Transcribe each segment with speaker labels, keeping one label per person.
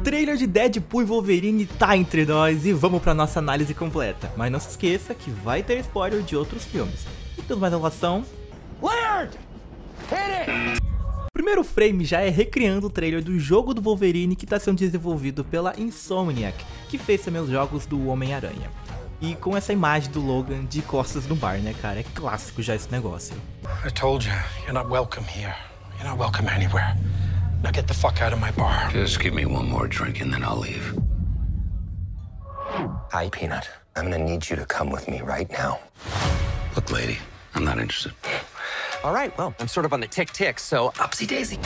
Speaker 1: trailer de Deadpool e Wolverine tá entre nós e vamos pra nossa análise completa. Mas não se esqueça que vai ter spoiler de outros filmes. E tudo mais enrolação. O primeiro frame já é recriando o trailer do jogo do Wolverine que tá sendo desenvolvido pela Insomniac, que fez também os jogos do Homem-Aranha. E com essa imagem do Logan de costas no bar, né, cara? É clássico já esse negócio.
Speaker 2: I told you, you're not welcome here. You're not welcome anywhere. Now get the fuck out of my bar.
Speaker 3: Just give me one more drink and then I'll leave.
Speaker 4: Hi, Peanut. I'm gonna need you to come with me right now.
Speaker 3: Look, lady, I'm not interested.
Speaker 4: All right, well, I'm sort of on the tick-tick, so upsy-daisy.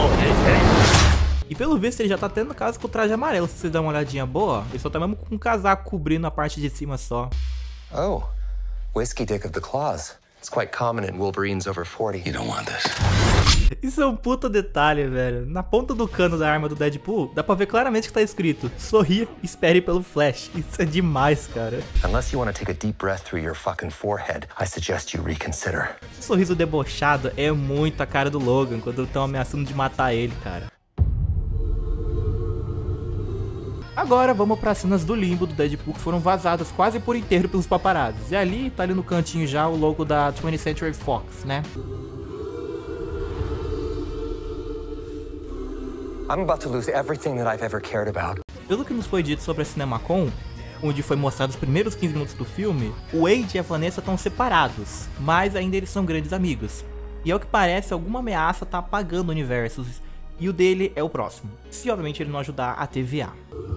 Speaker 1: E pelo visto ele já tá tendo caso com o traje amarelo, se você der uma olhadinha boa. Ele só tá mesmo com um casaco cobrindo a parte de cima só.
Speaker 4: Oh, whiskey dick of the claws. It's quite common in Wolverines over 40.
Speaker 3: You don't want this.
Speaker 1: Isso é um puta detalhe, velho. Na ponta do cano da arma do Deadpool, dá pra ver claramente que tá escrito: sorria, espere pelo Flash. Isso é demais, cara.
Speaker 4: Unless you want to take a deep breath through your fucking forehead, I suggest you reconsider.
Speaker 1: Esse sorriso debochado é muito a cara do Logan quando estão ameaçando de matar ele, cara. Agora vamos para as cenas do limbo do Deadpool que foram vazadas quase por inteiro pelos paparazzis. E ali, tá ali no cantinho já o logo da 20th Century Fox, né?
Speaker 4: I'm about to lose everything that I've ever cared about.
Speaker 1: Pelo que nos foi dito sobre a CinemaCon, onde foi mostrado os primeiros 15 minutos do filme, o Wade e a Vanessa estão separados, mas ainda eles são grandes amigos. E ao que parece, alguma ameaça tá apagando universos, e o dele é o próximo, se obviamente ele não ajudar a TVA.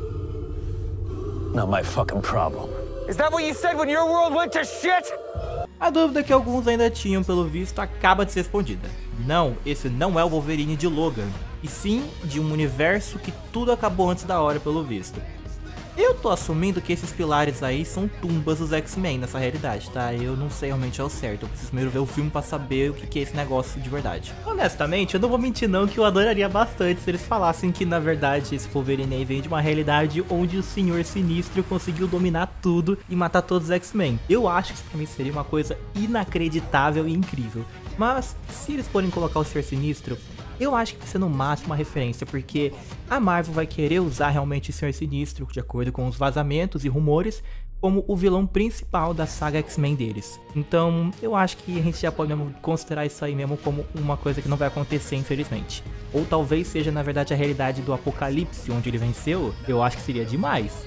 Speaker 5: Not my fucking problem.
Speaker 4: Is that what you said when your world went to shit?
Speaker 1: A dúvida que alguns ainda tinham pelo visto acaba de ser respondida. Não, esse não é o Wolverine de Logan, e sim de um universo que tudo acabou antes da hora pelo visto. Eu tô assumindo que esses pilares aí são tumbas dos X-Men nessa realidade, tá? Eu não sei realmente ao certo, eu preciso primeiro ver o filme pra saber o que é esse negócio de verdade. Honestamente, eu não vou mentir não que eu adoraria bastante se eles falassem que na verdade esse Wolverine aí vem de uma realidade onde o Senhor Sinistro conseguiu dominar tudo e matar todos os X-Men. Eu acho que isso pra mim seria uma coisa inacreditável e incrível. Mas se eles forem colocar o Senhor Sinistro, eu acho que vai ser no máximo uma referência, porque a Marvel vai querer usar realmente o Senhor Sinistro, de acordo com os vazamentos e rumores, como o vilão principal da saga X-Men deles. Então, eu acho que a gente já pode mesmo considerar isso aí mesmo como uma coisa que não vai acontecer, infelizmente. Ou talvez seja, na verdade, a realidade do Apocalipse, onde ele venceu. Eu acho que seria demais.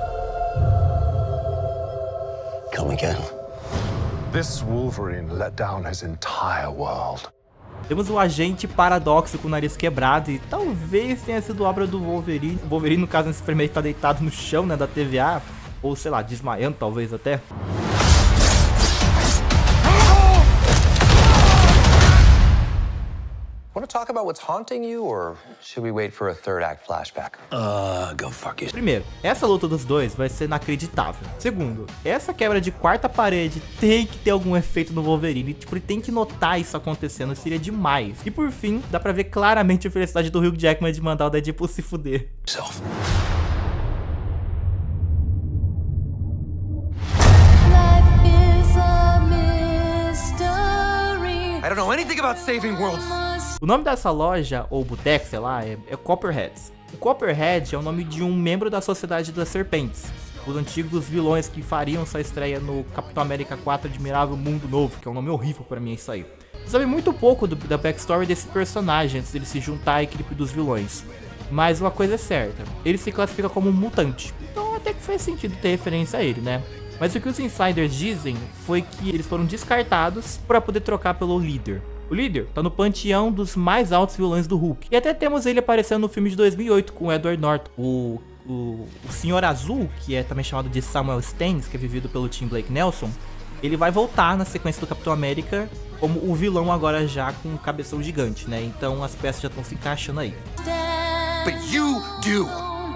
Speaker 5: Come again.
Speaker 6: This Wolverine let down his entire world.
Speaker 1: Temos o agente Paradoxo com o nariz quebrado e talvez tenha sido obra do Wolverine. O Wolverine, no caso, nesse primeiro tá deitado no chão, né, da TVA. Ou, sei lá, desmaiando talvez até.
Speaker 4: Want to talk about what's haunting you, or should we wait for a third act flashback?
Speaker 5: Go fuck yourself.
Speaker 1: Primeiro, essa luta dos dois vai ser inacreditável. Segundo, essa quebra de quarta parede tem que ter algum efeito no Wolverine. Tipo, ele tem que notar isso acontecendo, seria demais. E por fim, dá pra ver claramente a felicidade do Hugh Jackman de mandar o Deadpool se fuder.
Speaker 4: I don't know anything about saving worlds.
Speaker 1: O nome dessa loja, ou boteco, sei lá, é Copperheads. O Copperhead é o nome de um membro da Sociedade das Serpentes, os antigos vilões que fariam sua estreia no Capitão América 4 Admirável Mundo Novo, que é um nome horrível pra mim isso aí. Você sabe muito pouco da backstory desse personagem antes dele se juntar à equipe dos vilões. Mas uma coisa é certa, ele se classifica como um mutante, então até que faz sentido ter referência a ele, né? Mas o que os insiders dizem foi que eles foram descartados para poder trocar pelo líder. O líder tá no panteão dos mais altos vilões do Hulk. E até temos ele aparecendo no filme de 2008 com o Edward Norton. O Senhor Azul, que é também chamado de Samuel Stannis, que é vivido pelo Tim Blake Nelson, ele vai voltar na sequência do Capitão América como o vilão agora já com um cabeção gigante, né? Então as peças já estão se encaixando aí.
Speaker 4: But you do.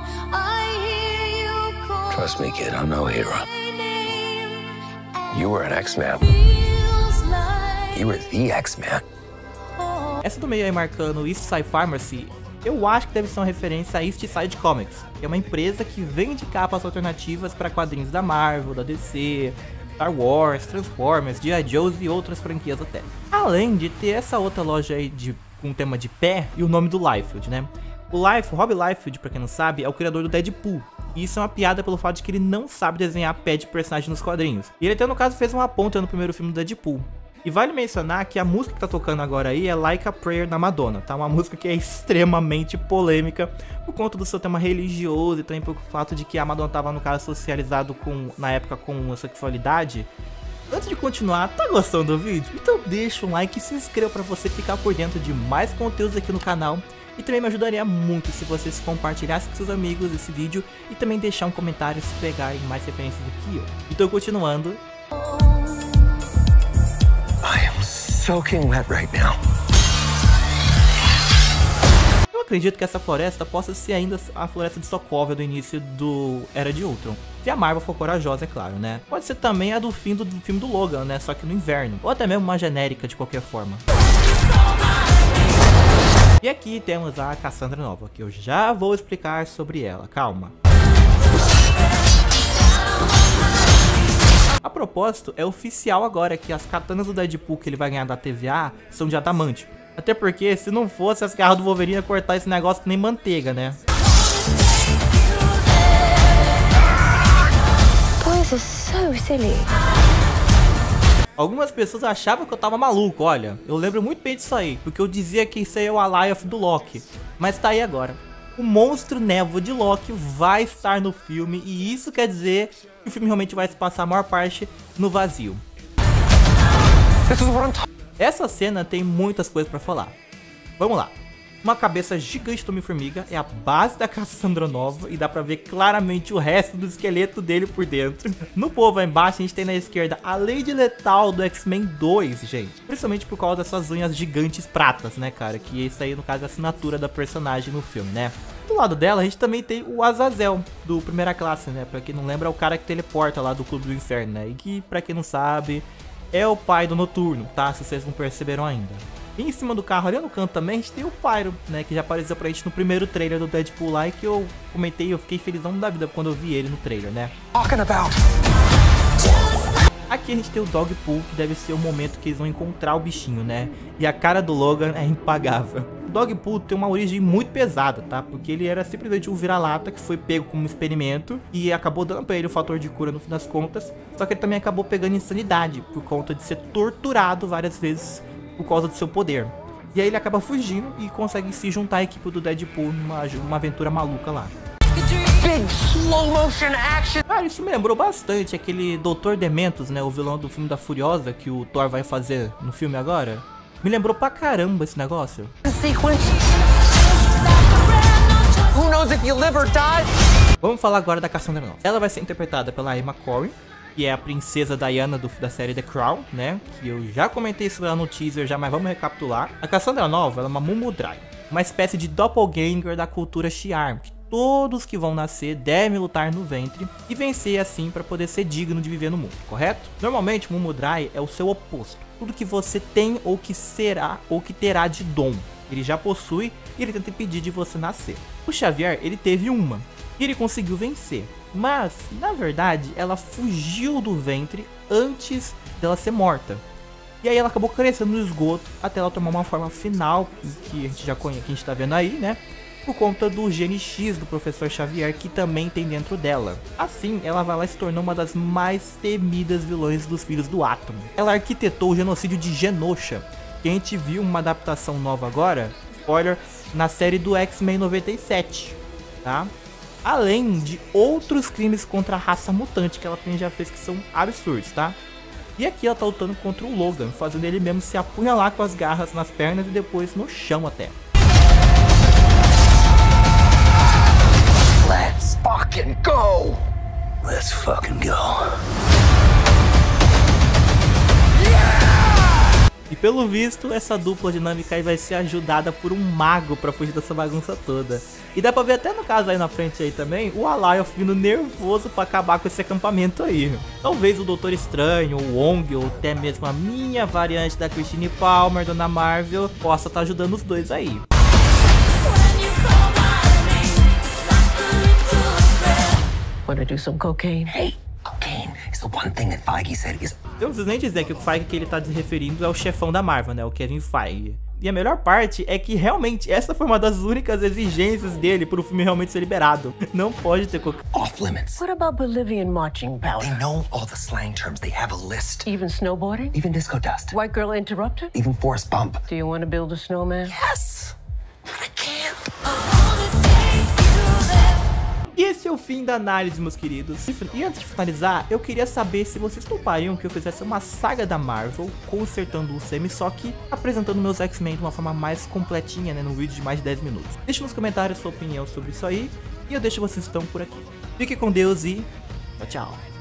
Speaker 3: Trust me, kid, I'm no hero.
Speaker 4: You were an X-Man. You were the X-Man.
Speaker 1: Essa do meio aí marcando East Side Pharmacy, eu acho que deve ser uma referência a East Side Comics, que é uma empresa que vende capas alternativas para quadrinhos da Marvel, da DC, Star Wars, Transformers, G.I. Joes e outras franquias até. Além de ter essa outra loja aí com tema de pé e o nome do Liefeld, né? O Rob Liefeld, pra quem não sabe, é o criador do Deadpool. E isso é uma piada pelo fato de que ele não sabe desenhar pé de personagem nos quadrinhos. E ele até no caso fez uma ponta no primeiro filme do Deadpool. E vale mencionar que a música que tá tocando agora aí é Like a Prayer da Madonna, tá? Uma música que é extremamente polêmica por conta do seu tema religioso e também pelo fato de que a Madonna tava, no caso, socializado na época com a sexualidade. Antes de continuar, tá gostando do vídeo? Então deixa um like e se inscreva pra você ficar por dentro de mais conteúdos aqui no canal. E também me ajudaria muito se vocês compartilhassem com seus amigos esse vídeo e também deixar um comentário se pegarem mais referências do que eu. Então continuando.
Speaker 4: I am soaking wet right now.
Speaker 1: Eu acredito que essa floresta possa ser ainda a floresta de Sokovia do início do Era de Ultron. Se a Marvel for corajosa, é claro, né? Pode ser também a do fim do filme do Logan, né? Só que no inverno. Ou até mesmo uma genérica de qualquer forma. E aqui temos a Cassandra Nova, que eu já vou explicar sobre ela, calma. A propósito, é oficial agora que as katanas do Deadpool que ele vai ganhar da TVA são de adamante. Até porque, se não fosse, as garras do Wolverine ia cortar esse negócio que nem manteiga, né?
Speaker 7: Boys are so silly.
Speaker 1: Algumas pessoas achavam que eu tava maluco, olha. Eu lembro muito bem disso aí, porque eu dizia que isso aí é o Alioth do Loki. Mas tá aí agora. O monstro névoa de Loki vai estar no filme e isso quer dizer que o filme realmente vai se passar a maior parte no vazio. Essa cena tem muitas coisas pra falar. Vamos lá. Uma cabeça gigante do Homem-Formiga é a base da Cassandra Nova e dá pra ver claramente o resto do esqueleto dele por dentro. No povo aí embaixo a gente tem na esquerda a Lady Lethal do X-Men 2, gente. Principalmente por causa dessas unhas gigantes pratas, né, cara? Que isso aí, no caso, é a assinatura da personagem no filme, né? Do lado dela a gente também tem o Azazel do Primeira Classe, né? Pra quem não lembra, é o cara que teleporta lá do Clube do Inferno, né? E que, pra quem não sabe, é o pai do Noturno, tá? Se vocês não perceberam ainda. E em cima do carro, ali no canto também, a gente tem o Pyro, né? Que já apareceu pra gente no primeiro trailer do Deadpool lá. E que eu comentei, eu fiquei felizão da vida quando eu vi ele no trailer, né? Aqui a gente tem o Dogpool, que deve ser o momento que eles vão encontrar o bichinho, né? E a cara do Logan é impagável. O Dogpool tem uma origem muito pesada, tá? Porque ele era simplesmente um vira-lata que foi pego como experimento e acabou dando pra ele o fator de cura no fim das contas. Só que ele também acabou pegando insanidade por conta de ser torturado várias vezes por causa do seu poder. E aí ele acaba fugindo e consegue se juntar à equipe do Deadpool numa aventura maluca lá.
Speaker 4: Big slow motion action.
Speaker 1: Cara, isso me lembrou bastante aquele Dr. Dementos, né? O vilão do filme da Furiosa que o Thor vai fazer no filme agora. Me lembrou pra caramba esse negócio.
Speaker 4: Who knows if you live or die?
Speaker 1: Vamos falar agora da Cassandra Nova. Ela vai ser interpretada pela Emma Corrin, que é a princesa Diana da série The Crown, né? Que eu já comentei sobre ela no teaser já, mas vamos recapitular. A Cassandra Nova, ela é uma Mumudrai, uma espécie de doppelganger da cultura Shi'ar, que todos que vão nascer devem lutar no ventre e vencer assim para poder ser digno de viver no mundo, correto? Normalmente, Mumudrai é o seu oposto. Tudo que você tem ou que será ou que terá de dom, ele já possui e ele tenta impedir de você nascer. O Xavier, ele teve uma e ele conseguiu vencer. Mas, na verdade, ela fugiu do ventre antes dela ser morta. E aí ela acabou crescendo no esgoto até ela tomar uma forma final, que a gente já conhece, que a gente tá vendo aí, né? Por conta do gene X do Professor Xavier, que também tem dentro dela. Assim, ela vai lá e se tornou uma das mais temidas vilões dos Filhos do Átomo. Ela arquitetou o genocídio de Genosha, que a gente viu uma adaptação nova agora, spoiler, na série do X-Men 97, tá? Além de outros crimes contra a raça mutante que ela também já fez, que são absurdos, tá? E aqui ela tá lutando contra o Logan, fazendo ele mesmo se apunhalar com as garras nas pernas e depois no chão até.
Speaker 4: Let's fucking go!
Speaker 5: Let's fucking go.
Speaker 1: E pelo visto, essa dupla dinâmica aí vai ser ajudada por um mago pra fugir dessa bagunça toda. E dá pra ver até no caso aí na frente aí também, o Alioth vindo nervoso pra acabar com esse acampamento aí. Talvez o Doutor Estranho, o Wong, ou até mesmo a minha variante da Christine Palmer, Dona Marvel, possa estar ajudando os dois aí.
Speaker 7: Wanna do some cocaine?
Speaker 3: Hey, cocaine is the one thing that Feige said is...
Speaker 1: Eu não preciso nem dizer que o Feige que ele tá se referindo é o chefão da Marvel, né? O Kevin Feige. E a melhor parte é que realmente essa foi uma das únicas exigências dele pro filme realmente ser liberado. Não pode ter cocaína.
Speaker 3: Off limits.
Speaker 7: What about Bolivian marching
Speaker 3: They
Speaker 7: powder?
Speaker 3: know all the slang terms. They have a list.
Speaker 7: Even snowboarding?
Speaker 3: Even disco dust.
Speaker 7: White girl interrupted?
Speaker 3: Even forest bump.
Speaker 7: Do you want to build a snowman?
Speaker 3: Yes! But I can't.
Speaker 1: E esse é o fim da análise, meus queridos. E antes de finalizar, eu queria saber se vocês topariam que eu fizesse uma saga da Marvel, consertando o UCM, só que apresentando meus X-Men de uma forma mais completinha, né, num vídeo de mais de 10 minutos. Deixe nos comentários sua opinião sobre isso aí, e eu deixo vocês então por aqui. Fique com Deus e tchau, tchau.